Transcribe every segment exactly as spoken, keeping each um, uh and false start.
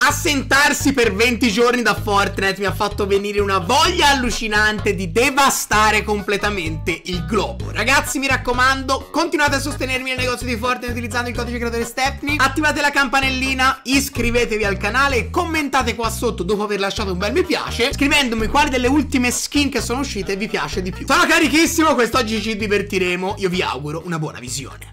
Assentarsi per venti giorni da Fortnite mi ha fatto venire una voglia allucinante di devastare completamente il globo. Ragazzi, mi raccomando, continuate a sostenermi nel negozio di Fortnite utilizzando il codice creatore Stepney. Attivate la campanellina, iscrivetevi al canale e commentate qua sotto dopo aver lasciato un bel mi piace, scrivendomi quali delle ultime skin che sono uscite vi piace di più. Sono carichissimo, quest'oggi ci divertiremo. Io vi auguro una buona visione.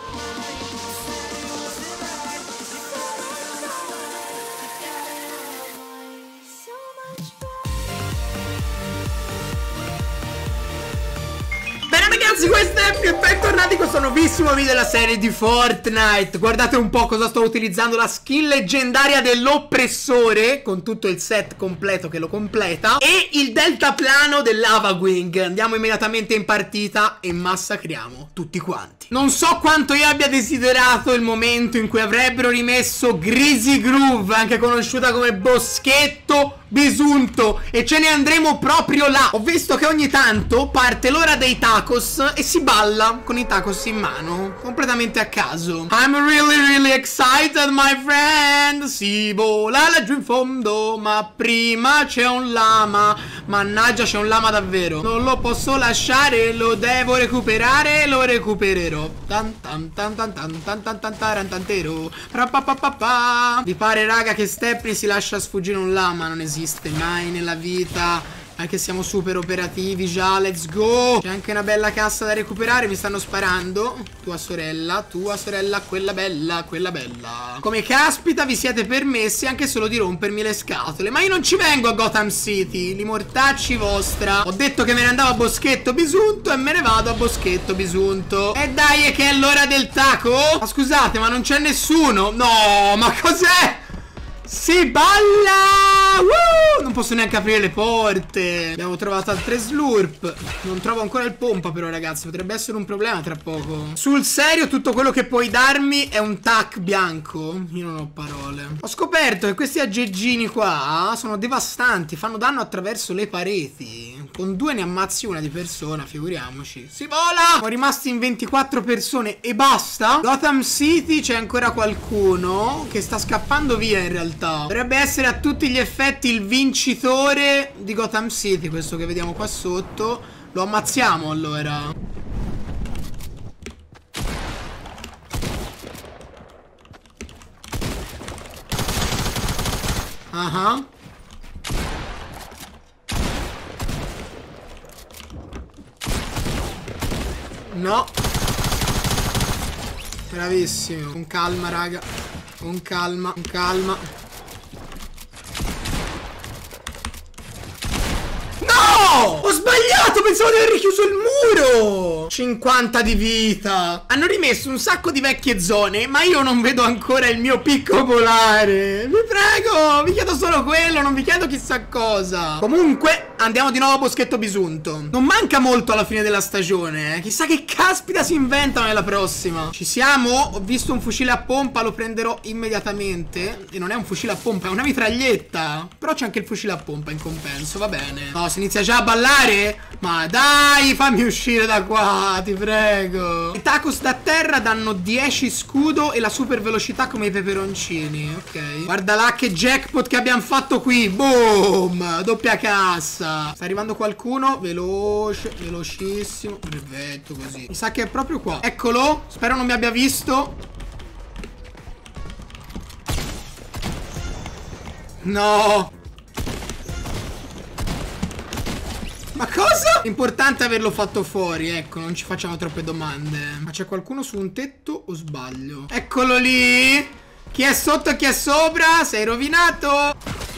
Ragazzi, questo è Stepney e bentornati in questo nuovissimo video della serie di Fortnite. Guardate un po' cosa sto utilizzando, la skin leggendaria dell'oppressore con tutto il set completo che lo completa e il deltaplano dell'Ava Wing. Andiamo immediatamente in partita e massacriamo tutti quanti. Non so quanto io abbia desiderato il momento in cui avrebbero rimesso Greasy Groove, anche conosciuta come Boschetto Bisunto, e ce ne andremo proprio là. Ho visto che ogni tanto parte l'ora dei tacos e si balla con i tacos in mano, completamente a caso. I'm really really excited, my friend. Si vola laggiù in fondo, ma prima c'è un lama. Mannaggia, c'è un lama davvero. Non lo posso lasciare, lo devo recuperare, lo recupererò. Tan tan tan tan tan tan tan tan taran tantero. Vi pare, raga, che Stepney si lascia sfuggire un lama? Non esiste mai nella vita. Anche siamo super operativi già, let's go. C'è anche una bella cassa da recuperare. Mi stanno sparando. Tua sorella, tua sorella, quella bella, quella bella. Come caspita vi siete permessi anche solo di rompermi le scatole? Ma io non ci vengo a Gotham City, li mortacci vostra. Ho detto che me ne andavo a Boschetto Bisunto e me ne vado a Boschetto Bisunto. E dai, è che è l'ora del taco? Ma scusate, ma non c'è nessuno? No, ma cos'è? Si balla! Woo! Non posso neanche aprire le porte. Abbiamo trovato altre slurp. Non trovo ancora il pompa però, ragazzi. Potrebbe essere un problema tra poco. Sul serio, tutto quello che puoi darmi è un tac bianco? Io non ho parole. Ho scoperto che questi aggeggini qua sono devastanti. Fanno danno attraverso le pareti. Con due ne ammazzi una di persona, figuriamoci. Si vola! Siamo rimasti in ventiquattro persone e basta. Gotham City c'è ancora qualcuno che sta scappando via in realtà. Dovrebbe essere a tutti gli effetti il vincitore di Gotham City, questo che vediamo qua sotto. Lo ammazziamo allora. Ah uh-huh. No. Bravissimo. Con calma, raga. Con calma, con calma. No! Ho sbagliato! Pensavo di aver richiuso il muro! cinquanta di vita. Hanno rimesso un sacco di vecchie zone, ma io non vedo ancora il mio picco polare. Vi prego, vi chiedo solo quello, non vi chiedo chissà cosa. Comunque, andiamo di nuovo a Boschetto Bisunto. Non manca molto alla fine della stagione, eh. Chissà che caspita si inventano nella prossima. Ci siamo? Ho visto un fucile a pompa, lo prenderò immediatamente. E non è un fucile a pompa, è una mitraglietta. Però c'è anche il fucile a pompa in compenso, va bene. No, si inizia già a ballare? Ma dai, fammi uscire da qua, ti prego. I tacos da terra danno dieci scudo e la super velocità come i peperoncini. Ok. Guarda là che jackpot che abbiamo fatto qui. Boom, doppia cassa. Sta arrivando qualcuno. Veloce, velocissimo. Perfetto, così. Mi sa che è proprio qua. Eccolo. Spero non mi abbia visto. No. Ma cosa? L'importante è averlo fatto fuori, ecco, non ci facciamo troppe domande. Ma c'è qualcuno su un tetto o sbaglio? Eccolo lì! Chi è sotto e chi è sopra? Sei rovinato!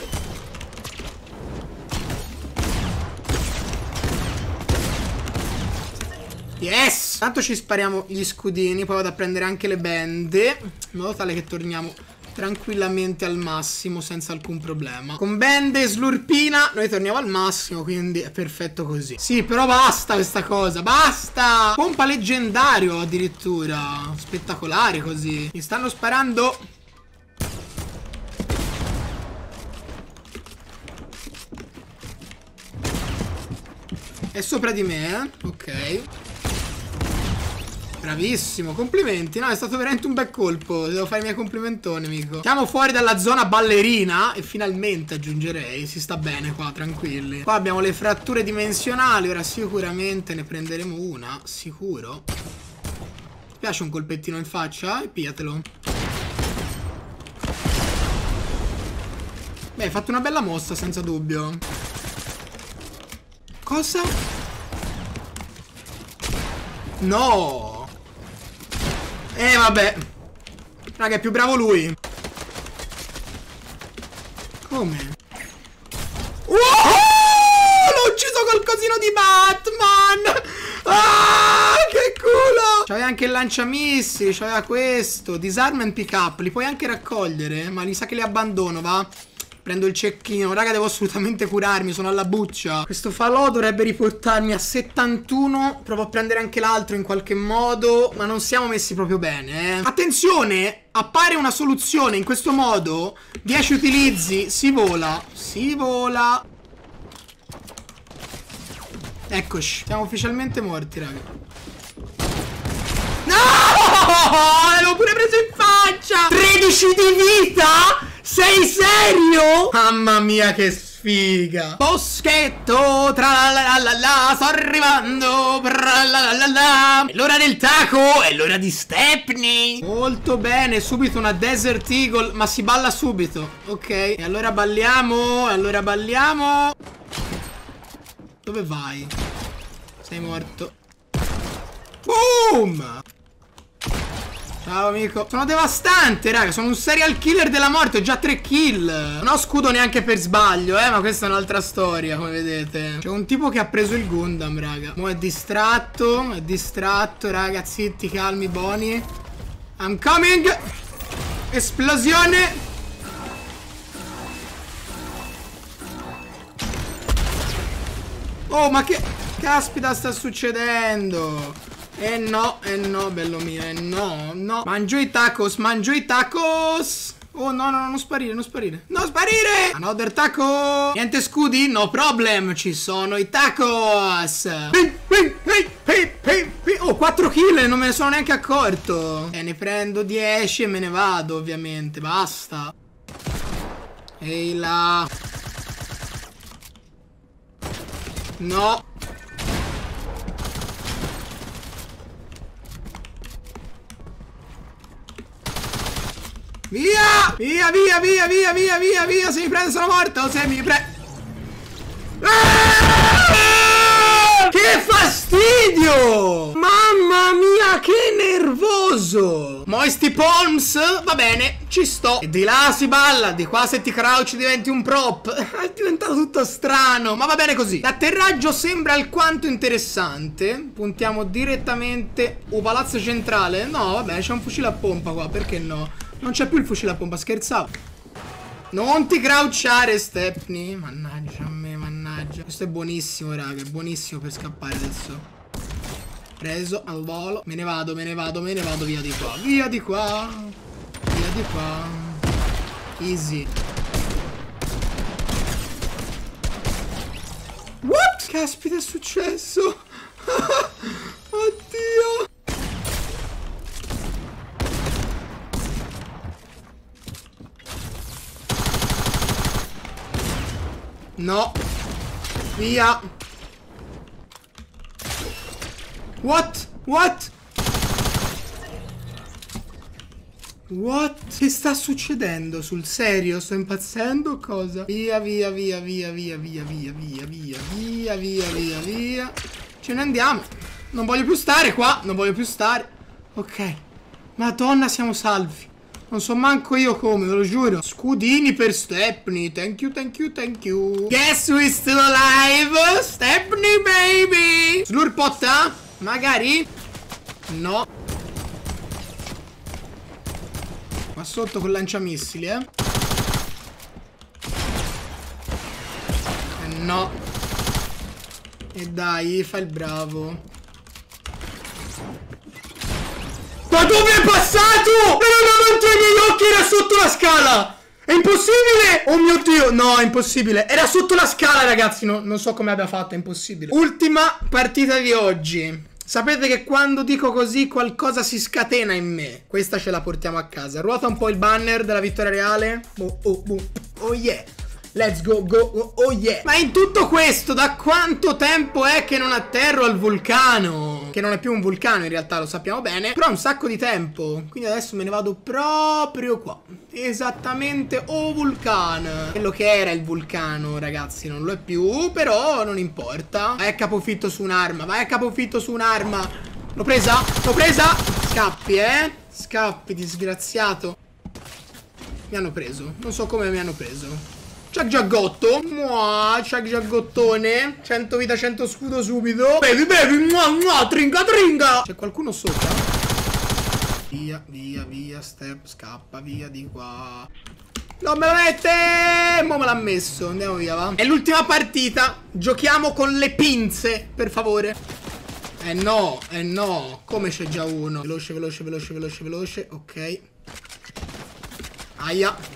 Yes! Tanto ci spariamo gli scudini, poi vado a prendere anche le bende, in modo tale che torniamo tranquillamente al massimo senza alcun problema. Con bende e slurpina noi torniamo al massimo, quindi è perfetto così. Sì, però basta questa cosa, basta. Pompa leggendario addirittura. Spettacolare così. Mi stanno sparando. È sopra di me, eh? Ok. Bravissimo, complimenti. No, è stato veramente un bel colpo. Devo fare i miei complimentoni, amico. Siamo fuori dalla zona ballerina. E finalmente aggiungerei. Si sta bene qua, tranquilli. Qua abbiamo le fratture dimensionali. Ora sicuramente ne prenderemo una. Sicuro. Ti piace un colpettino in faccia? E pigliatelo. Beh, hai fatto una bella mossa, senza dubbio. Cosa? No. Eh vabbè. Raga, è più bravo lui. Come? Wow! L'ho ucciso col cosino di Batman. Ah, che culo. C'aveva anche il lanciamissili. C'aveva questo. Disarm and pick up. Li puoi anche raccogliere. Ma mi sa che li abbandono, va? Prendo il cecchino. Raga, devo assolutamente curarmi. Sono alla buccia. Questo falò dovrebbe riportarmi a settantuno. Provo a prendere anche l'altro in qualche modo. Ma non siamo messi proprio bene, eh. Attenzione. Appare una soluzione in questo modo. dieci utilizzi. Si vola. Si vola. Eccoci. Siamo ufficialmente morti, raga. No! L'avevo pure preso in faccia. tredici di vita? Sei serio? Mamma mia, che sfiga. Boschetto, tra la la la la, sto arrivando, tra la la la la. È l'ora del taco, è l'ora di Stepney. Molto bene, subito una Desert Eagle, ma si balla subito. Ok, e allora balliamo, allora balliamo. Dove vai? Sei morto. Boom! Ciao amico. Sono devastante, raga. Sono un serial killer della morte. Ho già tre kill. Non ho scudo neanche per sbaglio, eh. Ma questa è un'altra storia, come vedete. C'è un tipo che ha preso il Gundam, raga. Mo' è distratto. È distratto, raga. Zitti, calmi, buoni. I'm coming. Esplosione. Oh, ma che caspita sta succedendo? Eh no, eh no, bello mio, eh no, no. Mangio i tacos, mangio i tacos. Oh no, no, no, non sparire, non sparire. Non sparire! Another taco. Niente scudi? No problem, ci sono i tacos. Oh, quattro kill, non me ne sono neanche accorto. E ne prendo dieci e me ne vado, ovviamente, basta. Ehi là. No. Via! Via, via, via, via, via, via, via. Se mi prende sono morto. Se mi prende... Ah! Che fastidio! Mamma mia, che nervoso! Moisty Palms, va bene, ci sto. E di là si balla, di qua se ti crouch diventi un prop. È diventato tutto strano, ma va bene così. L'atterraggio sembra alquanto interessante. Puntiamo direttamente... Oh, palazzo centrale? No, vabbè, c'è un fucile a pompa qua, perché no? Non c'è più il fucile a pompa, scherzavo. Non ti crouchare, Stepney. Mannaggia a me, mannaggia. Questo è buonissimo, raga, è buonissimo per scappare adesso. Preso al volo. Me ne vado, me ne vado, me ne vado via di qua. Via di qua. Via di qua. Easy. What? Caspita, è successo? Oddio. No. Via. What? What? What? Che sta succedendo? Sul serio? Sto impazzendo o cosa? Via, via, via, via, via, via, via, via, via, via, via, via, via. Ce ne andiamo. Non voglio più stare qua. Non voglio più stare. Ok. Madonna, siamo salvi. Non so manco io come, ve lo giuro. Scudini per Stepney. Thank you, thank you, thank you. Guess who is still alive? Stepney, baby. Slurpotta? Magari? No. Ma sotto col lanciamissili, eh? Eh no. E dai, fai il bravo. Ma dove è passato? Era davanti ai miei occhi, era sotto la scala. È impossibile. Oh mio Dio. No, è impossibile. Era sotto la scala, ragazzi. No, non so come abbia fatto, è impossibile. Ultima partita di oggi. Sapete che quando dico così qualcosa si scatena in me. Questa ce la portiamo a casa. Ruota un po' il banner della vittoria reale. Oh, oh, oh, oh yeah. Let's go, go, oh yeah. Ma in tutto questo, da quanto tempo è che non atterro al vulcano? Che non è più un vulcano in realtà, lo sappiamo bene. Però un sacco di tempo. Quindi adesso me ne vado proprio qua. Esattamente, oh vulcano. Quello che era il vulcano, ragazzi, non lo è più. Però non importa. Vai a capofitto su un'arma, vai a capofitto su un'arma. L'ho presa, l'ho presa. Scappi, eh. Scappi, disgraziato. Mi hanno preso, non so come mi hanno preso. Chuck Giaggotto. Mua, Chuck Giaggottone. cento vita, cento scudo subito. Bevi, bevi. Mua, mua, tringa, tringa. C'è qualcuno sopra? Via, via, via. Step, scappa, via di qua. Non me la mette. Mo me l'ha messo. Andiamo via, va. È l'ultima partita. Giochiamo con le pinze, per favore. Eh no, eh no. Come c'è già uno? Veloce, veloce, veloce, veloce, veloce. Ok. Aia.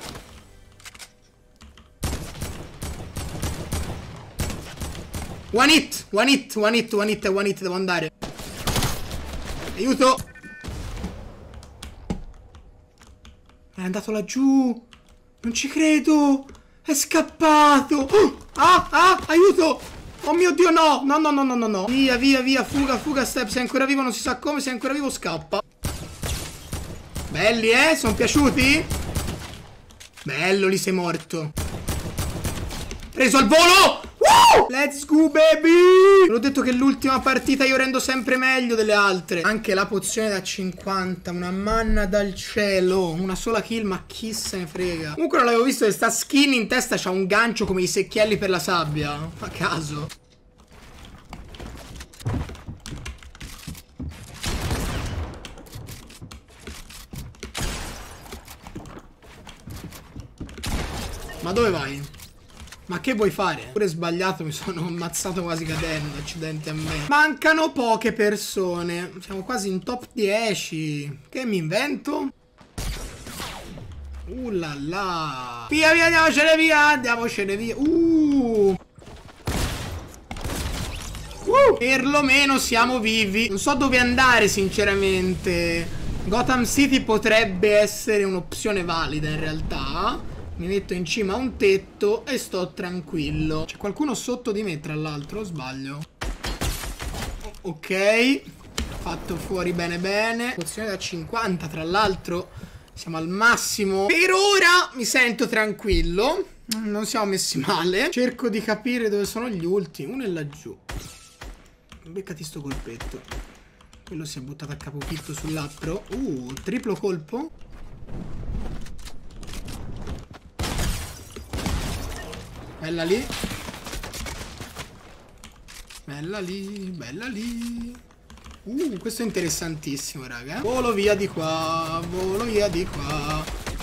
One hit, one hit, one hit, one hit, one hit, devo andare. Aiuto. È andato laggiù. Non ci credo. È scappato. Oh, ah, ah, aiuto. Oh mio Dio, no. No, no, no, no, no, no. Via, via, via, fuga, fuga, step. Se è ancora vivo non si sa come, se è ancora vivo scappa. Belli, eh? Sono piaciuti? Bello, lì sei morto. Preso al volo. Woo! Let's go baby. L'ho detto che l'ultima partita io rendo sempre meglio delle altre. Anche la pozione da cinquanta. Una manna dal cielo. Una sola kill, ma chi se ne frega. Comunque non l'avevo visto che sta skin in testa c'ha un gancio come i secchielli per la sabbia. A caso. Ma dove vai? Ma che vuoi fare? Pure sbagliato, mi sono ammazzato quasi cadendo. Accidenti a me. Mancano poche persone. Siamo quasi in top dieci. Che mi invento? Uh là là. Via via, andiamocene via. Andiamocene via. Uh. Uh. Perlomeno siamo vivi. Non so dove andare sinceramente. Gotham City potrebbe essere un'opzione valida in realtà. Mi metto in cima a un tetto e sto tranquillo. C'è qualcuno sotto di me, tra l'altro, o sbaglio? Ok. Fatto fuori bene bene. Pozione da cinquanta, tra l'altro. Siamo al massimo. Per ora mi sento tranquillo. Non siamo messi male. Cerco di capire dove sono gli ultimi. Uno è laggiù. Beccati sto colpetto. Quello si è buttato a capofitto sull'altro. Uh, triplo colpo. Bella lì. Bella lì, bella lì. Uh, questo è interessantissimo, raga. Volo via di qua, volo via di qua.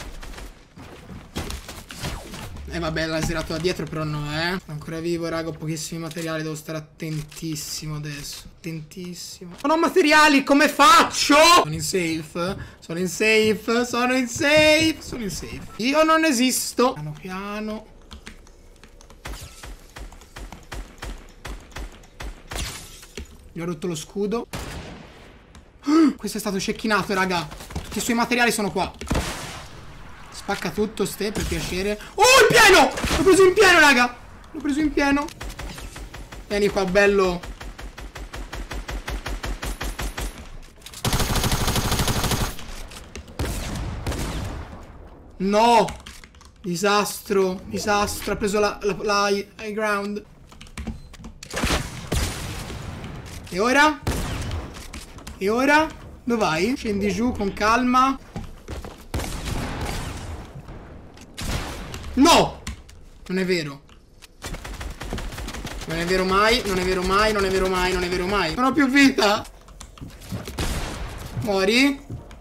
Eh vabbè, l'ha girato da dietro, però no, eh. Ancora vivo, raga, ho pochissimi materiali, devo stare attentissimo adesso. Attentissimo. Non ho materiali, come faccio? Sono in safe, sono in safe, sono in safe, sono in safe. Io non esisto. Piano piano. Gli ho rotto lo scudo. Questo è stato cecchinato, raga. Tutti i suoi materiali sono qua. Spacca tutto, ste, per piacere. Oh, in pieno! L'ho preso in pieno, raga. L'ho preso in pieno. Vieni qua, bello. No. Disastro. Disastro. Ha preso la, la, la high ground. E ora? E ora? Dove vai? Scendi giù con calma. No! Non è vero. Non è vero mai, non è vero mai, non è vero mai, non è vero mai. Non ho più vita. Muori.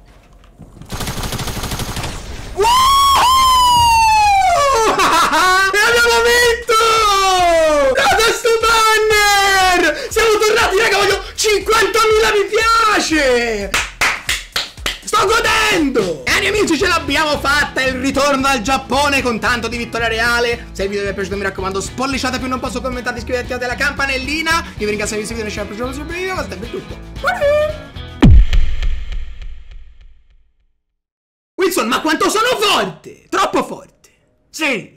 Uh! E abbiamo vinto! Guarda sto banner! Siamo tornati, raga, voglio cinquantamila mi piace! Sto sto godendo! E amici, ce l'abbiamo fatta, il ritorno al Giappone con tanto di vittoria reale. Se il video vi è piaciuto mi raccomando spolliciate più, non posso commentare, iscrivetevi, attivate la campanellina. Io vi ringrazio per il video, non ci vediamo al prossimo video, ma sempre tutto. Wilson, ma quanto sono forte! Troppo forte! Sì!